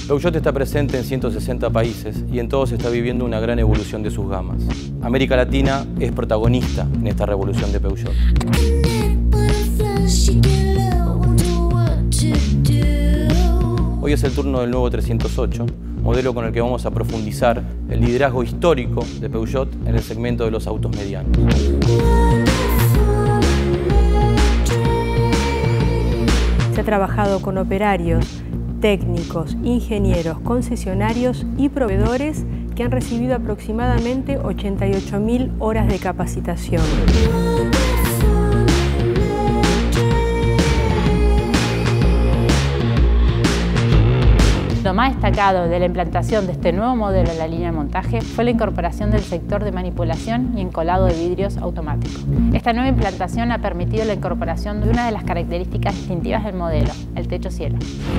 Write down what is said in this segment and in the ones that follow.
Peugeot está presente en 160 países y en todos está viviendo una gran evolución de sus gamas. América Latina es protagonista en esta revolución de Peugeot. Hoy es el turno del nuevo 308, modelo con el que vamos a profundizar el liderazgo histórico de Peugeot en el segmento de los autos medianos. Se ha trabajado con operarios, técnicos, ingenieros, concesionarios y proveedores que han recibido aproximadamente 88.000 horas de capacitación. Lo más destacado de la implantación de este nuevo modelo en la línea de montaje fue la incorporación del sector de manipulación y encolado de vidrios automático. Esta nueva implantación ha permitido la incorporación de una de las características distintivas del modelo, el techo cielo.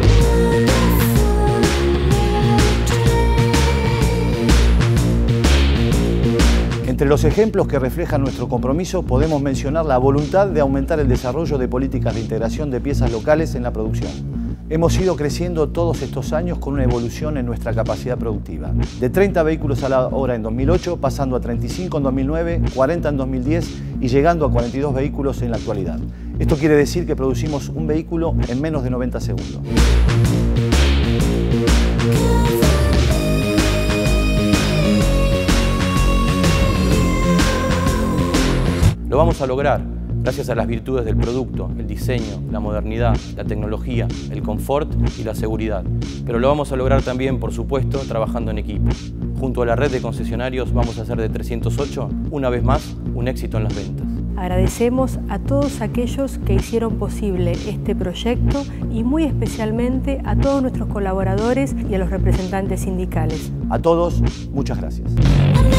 Entre los ejemplos que reflejan nuestro compromiso podemos mencionar la voluntad de aumentar el desarrollo de políticas de integración de piezas locales en la producción. Hemos ido creciendo todos estos años con una evolución en nuestra capacidad productiva. De 30 vehículos a la hora en 2008, pasando a 35 en 2009, 40 en 2010 y llegando a 42 vehículos en la actualidad. Esto quiere decir que producimos un vehículo en menos de 90 segundos. Lo vamos a lograr gracias a las virtudes del producto, el diseño, la modernidad, la tecnología, el confort y la seguridad. Pero lo vamos a lograr también, por supuesto, trabajando en equipo. Junto a la red de concesionarios vamos a hacer de 308, una vez más, un éxito en las ventas. Agradecemos a todos aquellos que hicieron posible este proyecto y muy especialmente a todos nuestros colaboradores y a los representantes sindicales. A todos, muchas gracias.